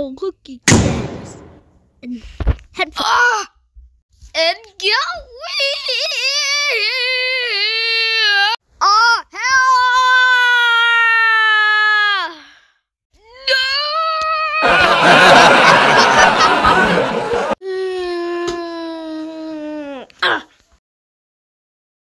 little cookie cans and headphones. And get weird.